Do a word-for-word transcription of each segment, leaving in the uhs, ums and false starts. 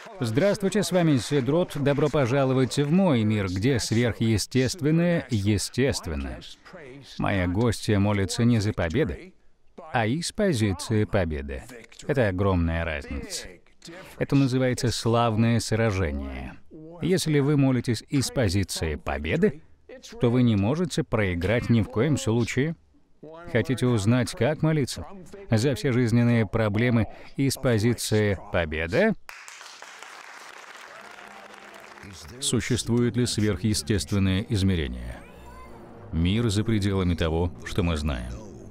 Здравствуйте, с вами Сидрот. Добро пожаловать в мой мир, где сверхъестественное естественно. Моя гостья молится не за победы, а из позиции победы. Это огромная разница. Это называется славное сражение. Если вы молитесь из позиции победы, то вы не можете проиграть ни в коем случае. Хотите узнать, как молиться за все жизненные проблемы из позиции победы? Существует ли сверхъестественное измерение? Мир за пределами того, что мы знаем.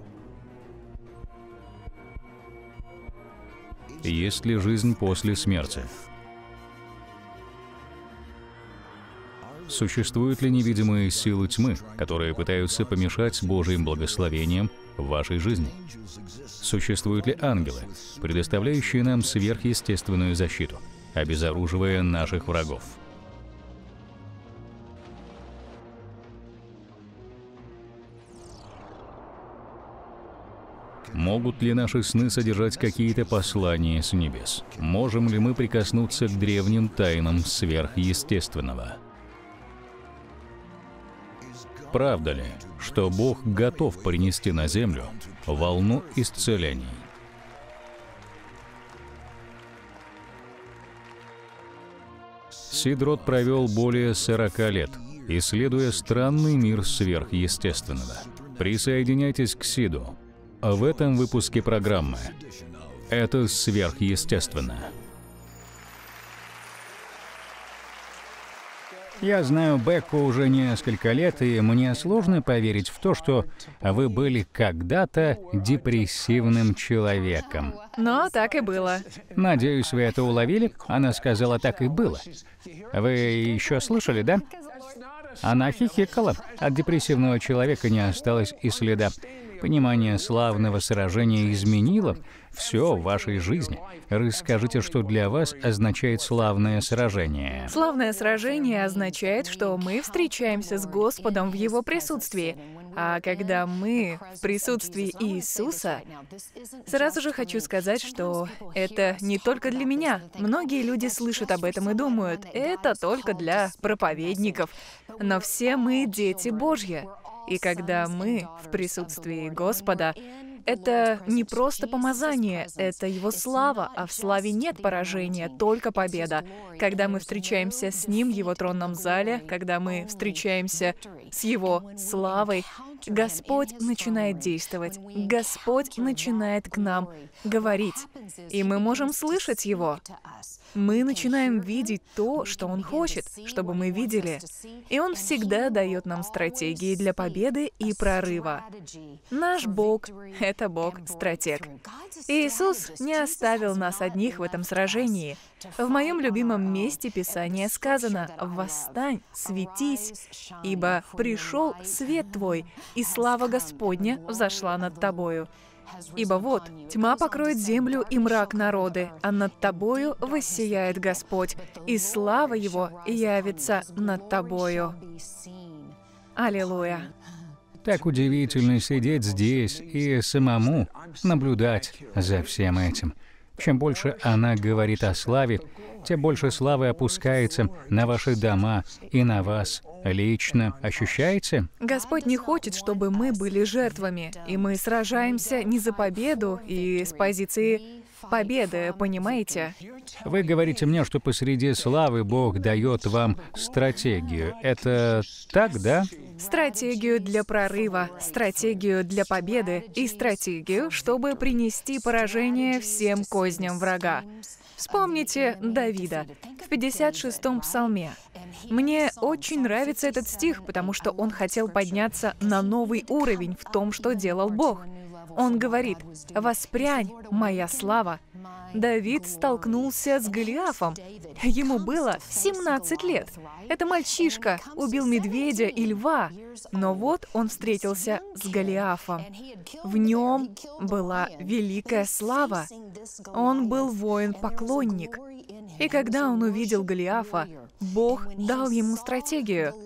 Есть ли жизнь после смерти? Существуют ли невидимые силы тьмы, которые пытаются помешать Божьим благословением в вашей жизни? Существуют ли ангелы, предоставляющие нам сверхъестественную защиту, обезоруживая наших врагов? Могут ли наши сны содержать какие-то послания с небес? Можем ли мы прикоснуться к древним тайнам сверхъестественного? Правда ли, что Бог готов принести на землю волну исцелений? Сидрот провел более сорока лет, исследуя странный мир сверхъестественного. Присоединяйтесь к Сиду. В этом выпуске программы «Это сверхъестественно». Я знаю Бекку уже несколько лет, и мне сложно поверить в то, что вы были когда-то депрессивным человеком. Но так и было. Надеюсь, вы это уловили? Она сказала, так и было. Вы еще слышали, да? Она хихикала. От депрессивного человека не осталось и следа. Понимание славного сражения изменило все в вашей жизни. Расскажите, что для вас означает славное сражение. Славное сражение означает, что мы встречаемся с Господом в Его присутствии. А когда мы в присутствии Иисуса, сразу же хочу сказать, что это не только для меня. Многие люди слышат об этом и думают, это только для проповедников. Но все мы дети Божьи. И когда мы в присутствии Господа, это не просто помазание, это Его слава, а в славе нет поражения, только победа. Когда мы встречаемся с Ним в Его тронном зале, когда мы встречаемся с Его славой, Господь начинает действовать, Господь начинает к нам говорить, и мы можем слышать Его. Мы начинаем видеть то, что Он хочет, чтобы мы видели. И Он всегда дает нам стратегии для победы и прорыва. Наш Бог — это Бог-стратег. Иисус не оставил нас одних в этом сражении. В моем любимом месте Писания сказано: «Восстань, светись, ибо пришел свет твой, и слава Господня взошла над тобою». Ибо вот, тьма покроет землю и мрак народы, а над тобою воссияет Господь, и слава Его явится над тобою. Аллилуйя. Так удивительно сидеть здесь и самому наблюдать за всем этим. Чем больше она говорит о славе, тем больше славы опускается на ваши дома и на вас лично. Ощущаете? Господь не хочет, чтобы мы были жертвами, и мы сражаемся не за победу и с позиции победы, понимаете? Вы говорите мне, что посреди славы Бог дает вам стратегию. Это так, да? Стратегию для прорыва, стратегию для победы и стратегию, чтобы принести поражение всем козням врага. Вспомните Давида в пятьдесят шестом псалме. Мне очень нравится этот стих, потому что он хотел подняться на новый уровень в том, что делал Бог. Он говорит: «Воспрянь, моя слава». Давид столкнулся с Голиафом. Ему было семнадцать лет. Это мальчишка убил медведя и льва. Но вот он встретился с Голиафом. В нем была великая слава. Он был воин-поклонник. И когда он увидел Голиафа, Бог дал ему стратегию.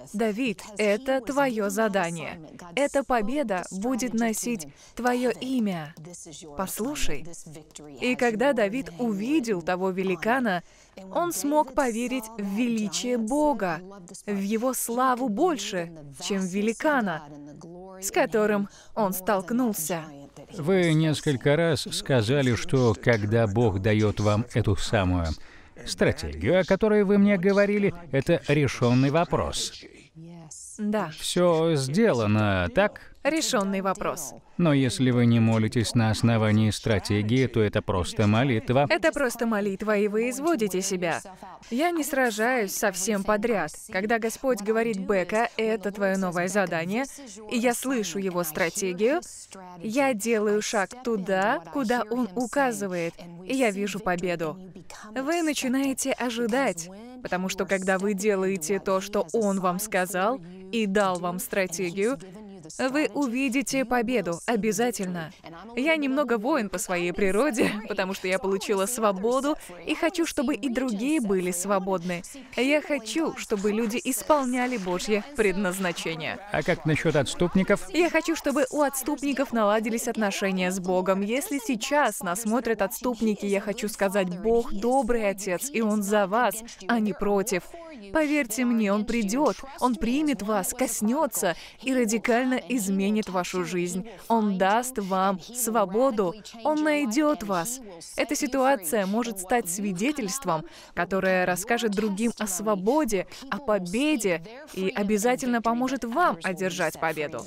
Давид, это твое задание. Эта победа будет носить твое имя. Послушай. И когда Давид увидел того великана, он смог поверить в величие Бога, в его славу больше, чем великана, с которым он столкнулся. Вы несколько раз сказали, что когда Бог дает вам эту самую стратегию, о которой вы мне говорили, это решенный вопрос. Да. Все сделано, так? Решенный вопрос. Но если вы не молитесь на основании стратегии, то это просто молитва. Это просто молитва, и вы изводите себя. Я не сражаюсь со всем подряд. Когда Господь говорит: «Бека, это твое новое задание», и я слышу Его стратегию, я делаю шаг туда, куда Он указывает, и я вижу победу. Вы начинаете ожидать, потому что когда вы делаете то, что Он вам сказал, и дал вам стратегию, вы увидите победу, обязательно. Я немного воин по своей природе, потому что я получила свободу, и хочу, чтобы и другие были свободны. Я хочу, чтобы люди исполняли Божье предназначение. А как насчет отступников? Я хочу, чтобы у отступников наладились отношения с Богом. Если сейчас нас смотрят отступники, я хочу сказать: Бог добрый Отец, и Он за вас, а не против. Поверьте мне, Он придет, Он примет вас, коснется и радикально изменит вашу жизнь. Он даст вам свободу, Он найдет вас. Эта ситуация может стать свидетельством, которое расскажет другим о свободе, о победе и обязательно поможет вам одержать победу.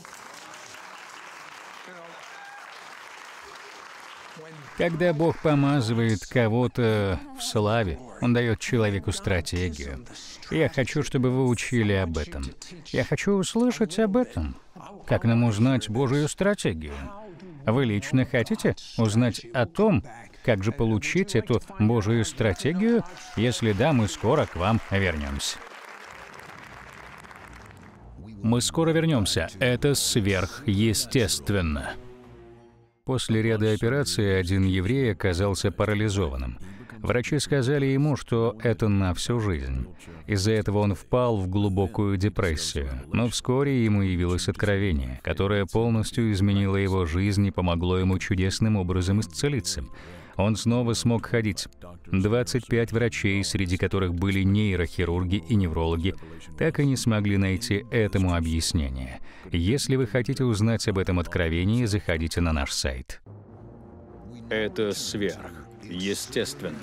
Когда Бог помазывает кого-то в славе, Он дает человеку стратегию. Я хочу, чтобы вы учили об этом. Я хочу услышать об этом. Как нам узнать Божию стратегию? Вы лично хотите узнать о том, как же получить эту Божию стратегию? Если да, мы скоро к вам вернемся. Мы скоро вернемся. Это сверхъестественно. После ряда операций один еврей оказался парализованным. Врачи сказали ему, что это на всю жизнь. Из-за этого он впал в глубокую депрессию. Но вскоре ему явилось откровение, которое полностью изменило его жизнь и помогло ему чудесным образом исцелиться. Он снова смог ходить. двадцать пять врачей, среди которых были нейрохирурги и неврологи, так и не смогли найти этому объяснение. Если вы хотите узнать об этом откровении, заходите на наш сайт. Это сверхъестественно.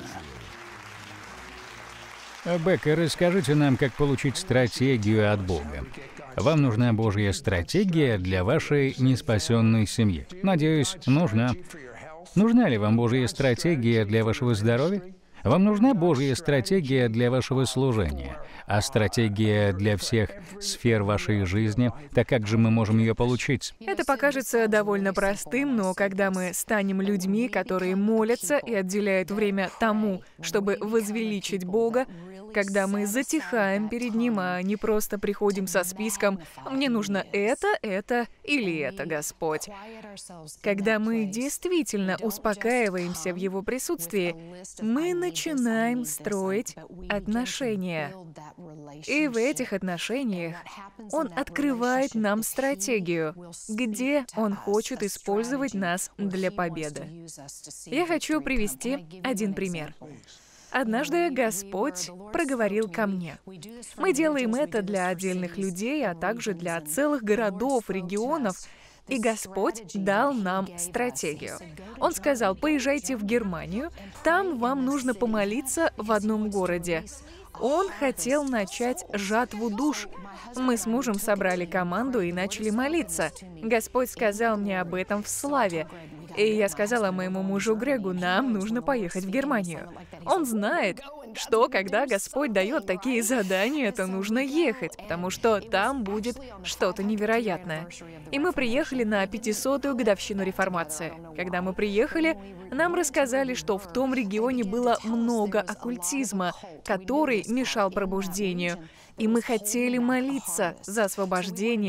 Бека, расскажите нам, как получить стратегию от Бога. Вам нужна Божья стратегия для вашей неспасенной семьи. Надеюсь, нужна. Нужна ли вам Божья стратегия для вашего здоровья? Вам нужна Божья стратегия для вашего служения, а стратегия для всех сфер вашей жизни, так как же мы можем ее получить? Это покажется довольно простым, но когда мы станем людьми, которые молятся и отделяют время тому, чтобы возвеличить Бога, когда мы затихаем перед Ним, а не просто приходим со списком «мне нужно это, это или это, Господь». Когда мы действительно успокаиваемся в Его присутствии, мы начинаем строить отношения. И в этих отношениях Он открывает нам стратегию, где Он хочет использовать нас для победы. Я хочу привести один пример. Однажды Господь проговорил ко мне. Мы делаем это для отдельных людей, а также для целых городов, регионов. И Господь дал нам стратегию. Он сказал: поезжайте в Германию, там вам нужно помолиться в одном городе. Он хотел начать жатву душ. Мы с мужем собрали команду и начали молиться. Господь сказал мне об этом в славе. И я сказала моему мужу Грегу: нам нужно поехать в Германию. Он знает, что когда Господь дает такие задания, то нужно ехать, потому что там будет что-то невероятное. И мы приехали на пятисотую годовщину реформации. Когда мы приехали, нам рассказали, что в том регионе было много оккультизма, который мешал пробуждению. И мы хотели молиться за освобождение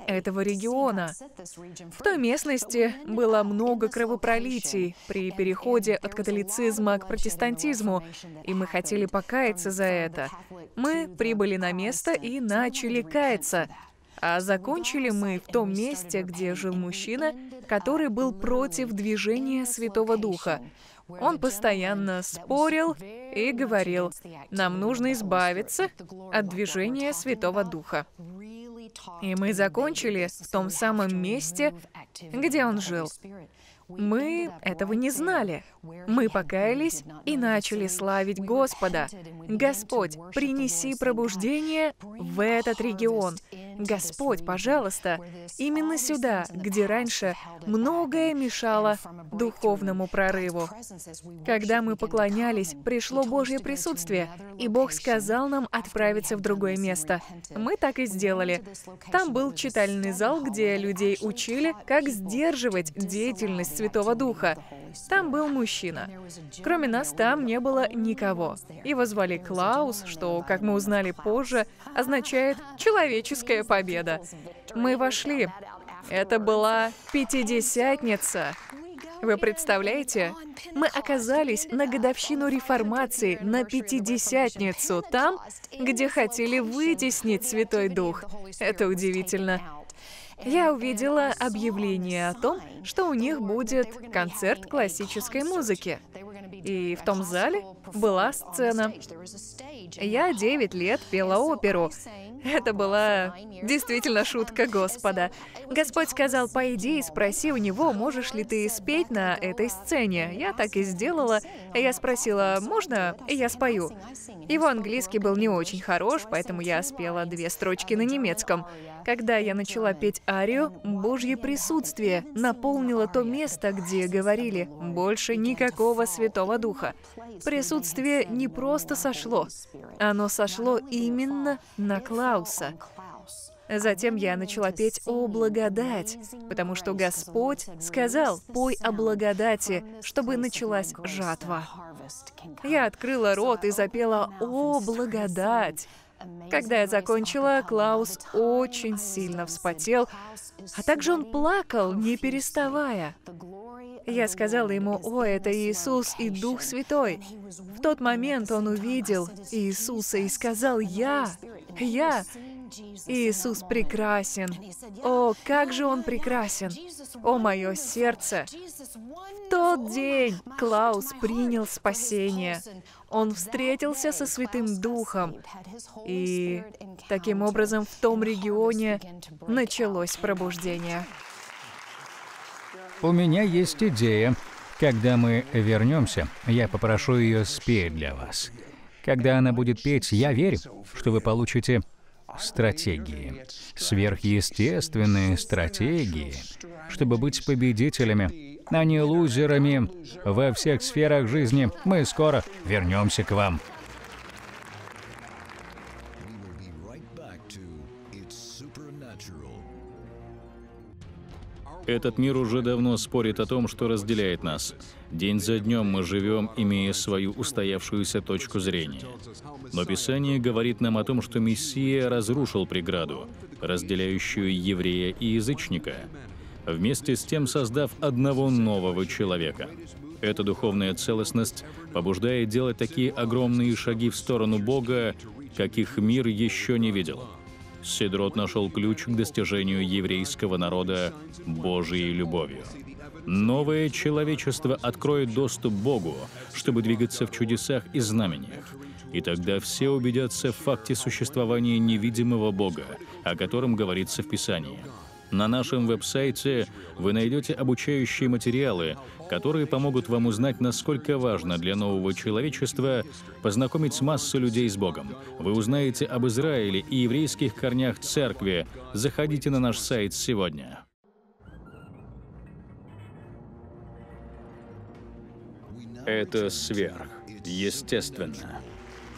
этого региона. В той местности было много кровопролитий при переходе от католицизма к протестантизму, и мы хотели покаяться за это. Мы прибыли на место и начали каяться. А закончили мы в том месте, где жил мужчина, который был против движения Святого Духа. Он постоянно спорил и говорил: нам нужно избавиться от движения Святого Духа. И мы закончили в том самом месте, где он жил. Мы этого не знали. Мы покаялись и начали славить Господа. Господь, принеси пробуждение в этот регион. Господь, пожалуйста, именно сюда, где раньше многое мешало духовному прорыву. Когда мы поклонялись, пришло Божье присутствие, и Бог сказал нам отправиться в другое место. Мы так и сделали. Там был читальный зал, где людей учили, как сдерживать деятельность Святого Духа. Там был мужчина. Кроме нас там не было никого. Его звали Клаус, что, как мы узнали позже, означает «человеческая победа». Мы вошли. Это была Пятидесятница. Вы представляете? Мы оказались на годовщину Реформации, на Пятидесятницу, там, где хотели вытеснить Святой Дух. Это удивительно. Я увидела объявление о том, что у них будет концерт классической музыки. И в том зале была сцена. Я девять лет пела оперу. Это была действительно шутка Господа. Господь сказал: «Пойди и спроси у него, можешь ли ты спеть на этой сцене». Я так и сделала. Я спросила: «Можно я спою?» Его английский был не очень хорош, поэтому я спела две строчки на немецком. Когда я начала петь арию, Божье присутствие наполнило то место, где говорили: «Больше никакого Святого Духа». Присутствие не просто сошло, оно сошло именно на Клауса. Затем я начала петь о благодать, потому что Господь сказал: «Пой о благодати, чтобы началась жатва». Я открыла рот и запела «О благодать». Когда я закончила, Клаус очень сильно вспотел, а также он плакал, не переставая. Я сказала ему: «О, это Иисус и Дух Святой». В тот момент он увидел Иисуса и сказал: «Я, я». Иисус прекрасен. О, как же Он прекрасен! О, мое сердце! В тот день Клаус принял спасение. Он встретился со Святым Духом. И таким образом в том регионе началось пробуждение. У меня есть идея. Когда мы вернемся, я попрошу ее спеть для вас. Когда она будет петь, я верю, что вы получите стратегии, сверхъестественные стратегии, чтобы быть победителями, а не лузерами во всех сферах жизни. Мы скоро вернемся к вам. Этот мир уже давно спорит о том, что разделяет нас. День за днем мы живем, имея свою устоявшуюся точку зрения. Но Писание говорит нам о том, что Мессия разрушил преграду, разделяющую еврея и язычника, вместе с тем создав одного нового человека. Эта духовная целостность побуждает делать такие огромные шаги в сторону Бога, каких мир еще не видел. Седрот нашел ключ к достижению еврейского народа Божьей любовью. Новое человечество откроет доступ к Богу, чтобы двигаться в чудесах и знамениях. И тогда все убедятся в факте существования невидимого Бога, о котором говорится в Писании. На нашем веб-сайте вы найдете обучающие материалы, которые помогут вам узнать, насколько важно для нового человечества познакомить массу людей с Богом. Вы узнаете об Израиле и еврейских корнях церкви. Заходите на наш сайт сегодня. Это сверхъестественно.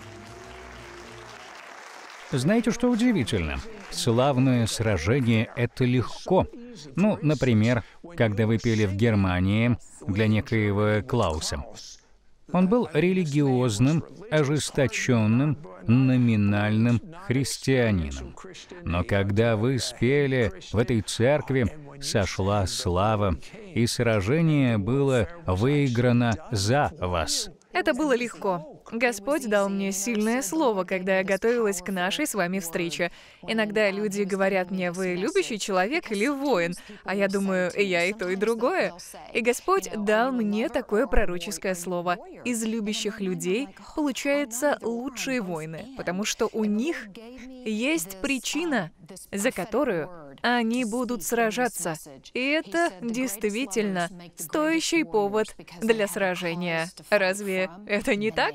Знаете, что удивительно? Славное сражение — это легко. Ну, например, когда вы пели в Германии для некоего Клауса. Он был религиозным, ожесточенным, номинальным христианином. Но когда вы спели в этой церкви, сошла слава, и сражение было выиграно за вас. Это было легко. Господь дал мне сильное слово, когда я готовилась к нашей с вами встрече. Иногда люди говорят мне: «Вы любящий человек или воин?» А я думаю, я и то, и другое. И Господь дал мне такое пророческое слово. Из любящих людей получаются лучшие воины, потому что у них есть причина, за которую они будут сражаться. И это действительно стоящий повод для сражения. Разве это не так?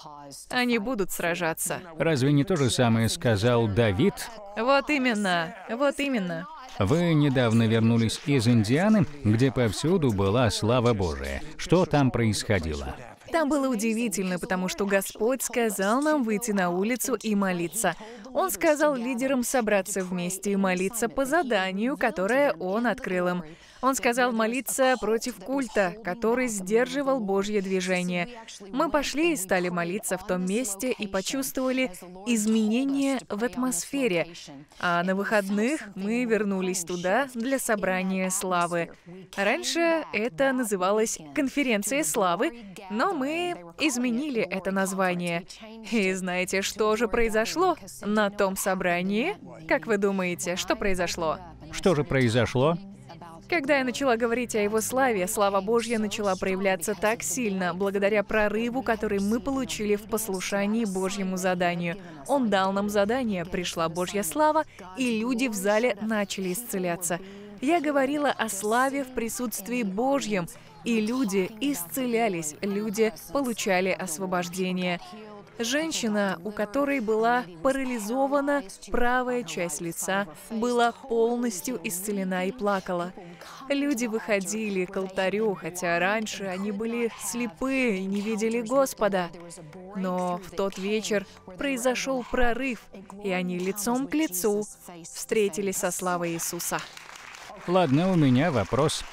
Они будут сражаться. Разве не то же самое сказал Давид? Вот именно, вот именно. Вы недавно вернулись из Индианы, где повсюду была слава Божия. Что там происходило? Там было удивительно, потому что Господь сказал нам выйти на улицу и молиться. Он сказал лидерам собраться вместе и молиться по заданию, которое Он открыл им. Он сказал молиться против культа, который сдерживал Божье движение. Мы пошли и стали молиться в том месте и почувствовали изменения в атмосфере. А на выходных мы вернулись туда для собрания славы. Раньше это называлось «Конференция славы», но мы изменили это название. И знаете, что же произошло на том собрании? Как вы думаете, что произошло? Что же произошло? Когда я начала говорить о Его славе, слава Божья начала проявляться так сильно, благодаря прорыву, который мы получили в послушании Божьему заданию. Он дал нам задание, пришла Божья слава, и люди в зале начали исцеляться. Я говорила о славе в присутствии Божьем, и люди исцелялись, люди получали освобождение. Женщина, у которой была парализована правая часть лица, была полностью исцелена и плакала. Люди выходили к алтарю, хотя раньше они были слепы и не видели Господа. Но в тот вечер произошел прорыв, и они лицом к лицу встретились со славой Иисуса. Ладно, у меня вопрос.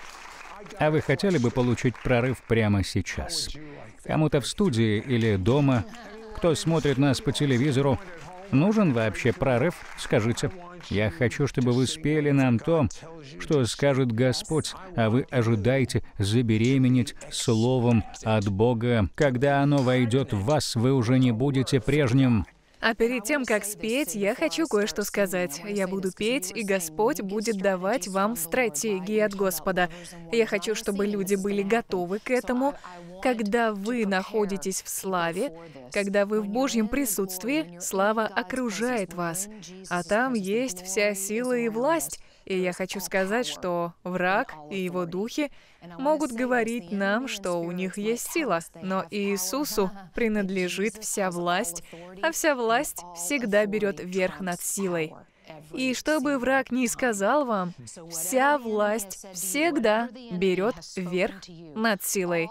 А вы хотели бы получить прорыв прямо сейчас? Кому-то в студии или дома, кто смотрит нас по телевизору, нужен вообще прорыв? Скажите. Я хочу, чтобы вы спели нам то, что скажет Господь, а вы ожидаете забеременеть словом от Бога. Когда оно войдет в вас, вы уже не будете прежним. А перед тем, как спеть, я хочу кое-что сказать. Я буду петь, и Господь будет давать вам стратегии от Господа. Я хочу, чтобы люди были готовы к этому. Когда вы находитесь в славе, когда вы в Божьем присутствии, слава окружает вас, а там есть вся сила и власть. И я хочу сказать, что враг и его духи могут говорить нам, что у них есть сила, но Иисусу принадлежит вся власть, а вся власть всегда берет верх над силой. И что бы враг ни сказал вам, вся власть всегда берет верх над силой.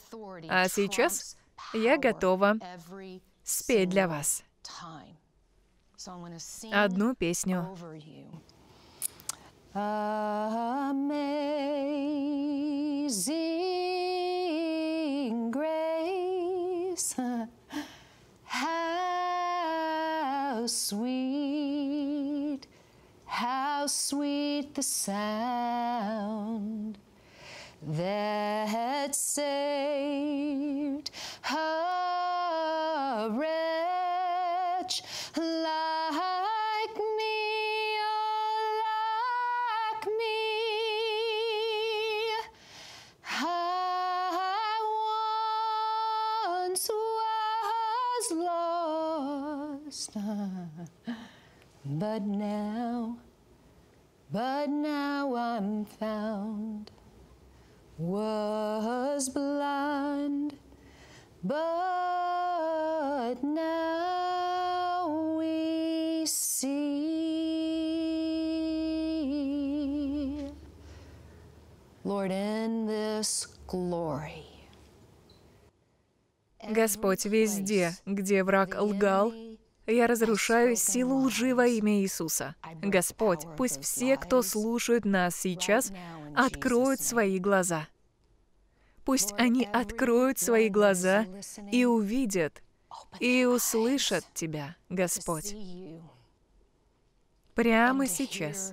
А сейчас я готова спеть для вас одну песню. Amazing grace, how sweet, how sweet the sound that saved a wretch like me, oh, like me. I once was lost, but now, but now I'm found. Was blind, but now we see. Lord, in this glory. Господь, везде, где враг лгал, я разрушаю силу лжи во имя Иисуса. Господь, пусть все, кто слушает нас сейчас, откроют свои глаза. Пусть они откроют свои глаза и увидят, и услышат Тебя, Господь. Прямо сейчас.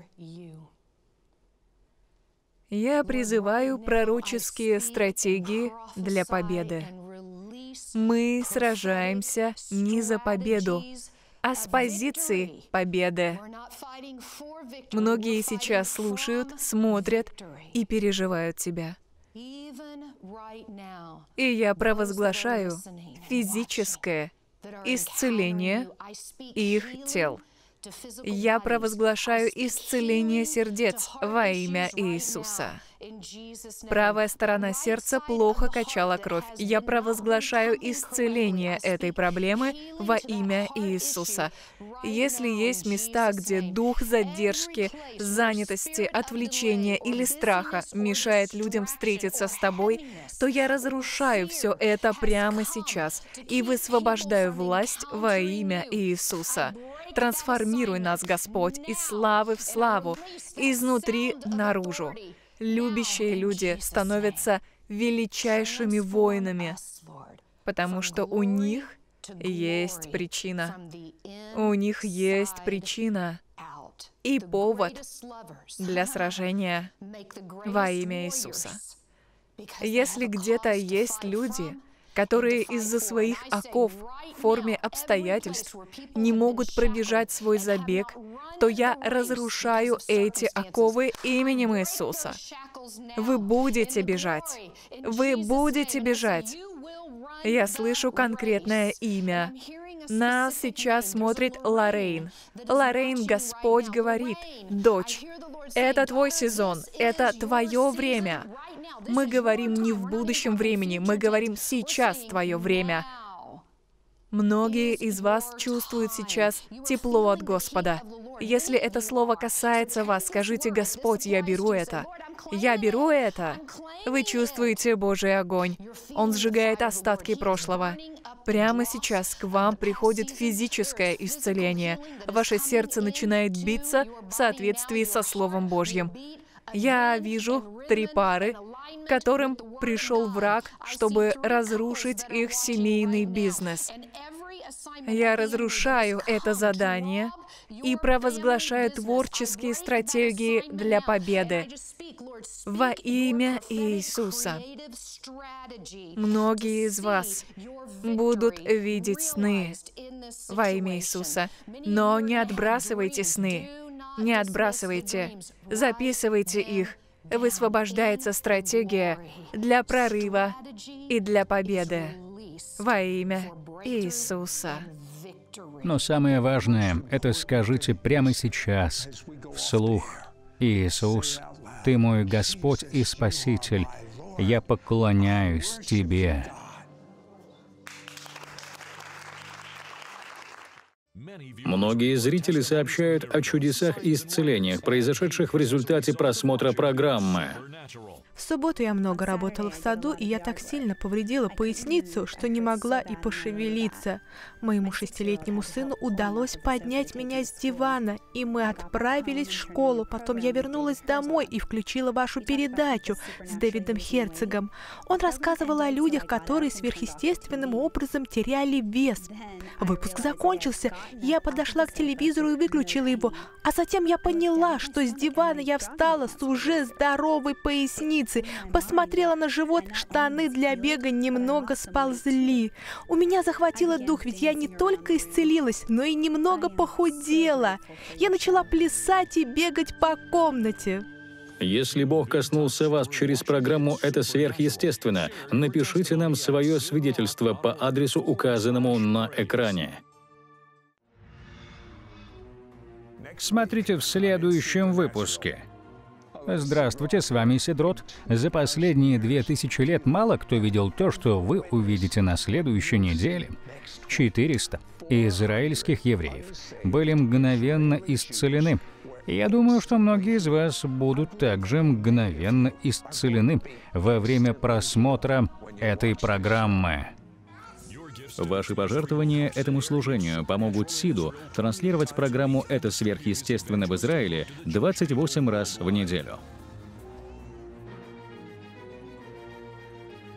Я призываю пророческие стратегии для победы. Мы сражаемся не за победу, а с позиции победы. Многие сейчас слушают, смотрят и переживают тебя. И я провозглашаю физическое исцеление их тел. Я провозглашаю исцеление сердец во имя Иисуса. Правая сторона сердца плохо качала кровь. Я провозглашаю исцеление этой проблемы во имя Иисуса. Если есть места, где дух задержки, занятости, отвлечения или страха мешает людям встретиться с тобой, то я разрушаю все это прямо сейчас и высвобождаю власть во имя Иисуса. Трансформируй нас, Господь, из славы в славу, изнутри наружу. Любящие люди становятся величайшими воинами, потому что у них есть причина. У них есть причина и повод для сражения во имя Иисуса. Если где-то есть люди, которые из-за своих оков в форме обстоятельств не могут пробежать свой забег, то я разрушаю эти оковы именем Иисуса. Вы будете бежать. Вы будете бежать. Я слышу конкретное имя. Нас сейчас смотрит Лоррейн. Лоррейн, Господь говорит: «Дочь, это твой сезон, это твое время». Мы говорим не в будущем времени, мы говорим сейчас твое время. Многие из вас чувствуют сейчас тепло от Господа. Если это слово касается вас, скажите: «Господь, я беру это». Я беру это. Вы чувствуете Божий огонь. Он сжигает остатки прошлого. Прямо сейчас к вам приходит физическое исцеление. Ваше сердце начинает биться в соответствии со Словом Божьим. Я вижу три пары, которым пришел враг, чтобы разрушить их семейный бизнес. Я разрушаю это задание и провозглашаю творческие стратегии для победы во имя Иисуса. Многие из вас будут видеть сны во имя Иисуса, но не отбрасывайте сны, не отбрасывайте, записывайте их. Высвобождается стратегия для прорыва и для победы во имя Иисуса. Но самое важное — это скажите прямо сейчас, вслух: «Иисус, Ты мой Господь и Спаситель, я поклоняюсь Тебе». Многие зрители сообщают о чудесах и исцелениях, произошедших в результате просмотра программы. В субботу я много работала в саду, и я так сильно повредила поясницу, что не могла и пошевелиться. Моему шестилетнему сыну удалось поднять меня с дивана, и мы отправились в школу. Потом я вернулась домой и включила вашу передачу с Дэвидом Херцогом. Он рассказывал о людях, которые сверхъестественным образом теряли вес. Выпуск закончился, я подошла к телевизору и выключила его, а затем я поняла, что с дивана я встала с уже здоровой поясницей. Посмотрела на живот, штаны для бега немного сползли. У меня захватило дух, ведь я не только исцелилась, но и немного похудела. Я начала плясать и бегать по комнате. Если Бог коснулся вас через программу «Это сверхъестественно», напишите нам свое свидетельство по адресу, указанному на экране. Смотрите в следующем выпуске. Здравствуйте, с вами Седрот. За последние две тысячи лет мало кто видел то, что вы увидите на следующей неделе. четыреста израильских евреев были мгновенно исцелены. И я думаю, что многие из вас будут также мгновенно исцелены во время просмотра этой программы. Ваши пожертвования этому служению помогут СИДу транслировать программу «Это сверхъестественно» в Израиле двадцать восемь раз в неделю.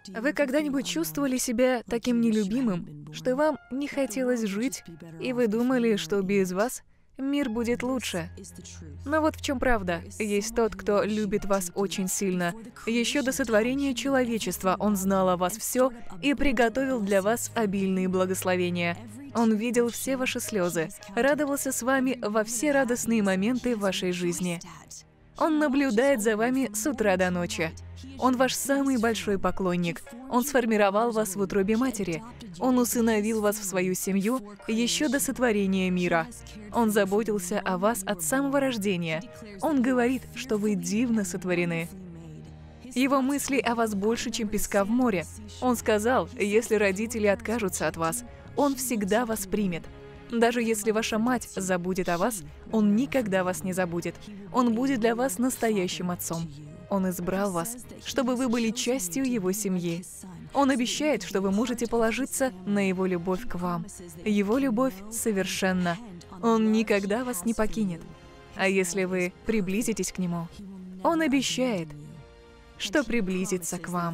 Вы когда-нибудь чувствовали себя таким нелюбимым, что вам не хотелось жить, и вы думали, что без вас мир будет лучше? Но вот в чем правда. Есть тот, кто любит вас очень сильно. Еще до сотворения человечества он знал о вас все и приготовил для вас обильные благословения. Он видел все ваши слезы, радовался с вами во все радостные моменты вашей жизни. Он наблюдает за вами с утра до ночи. Он ваш самый большой поклонник. Он сформировал вас в утробе матери. Он усыновил вас в свою семью еще до сотворения мира. Он заботился о вас от самого рождения. Он говорит, что вы дивно сотворены. Его мысли о вас больше, чем песка в море. Он сказал, если родители откажутся от вас, Он всегда вас примет. Даже если ваша мать забудет о вас, Он никогда вас не забудет. Он будет для вас настоящим отцом. Он избрал вас, чтобы вы были частью Его семьи. Он обещает, что вы можете положиться на Его любовь к вам. Его любовь совершенна. Он никогда вас не покинет. А если вы приблизитесь к Нему, Он обещает, что приблизится к вам.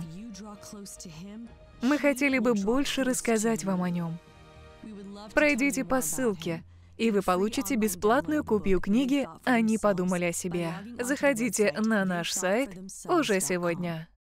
Мы хотели бы больше рассказать вам о Нем. Пройдите по ссылке, и вы получите бесплатную копию книги «Они подумали о себе». Заходите на наш сайт уже сегодня.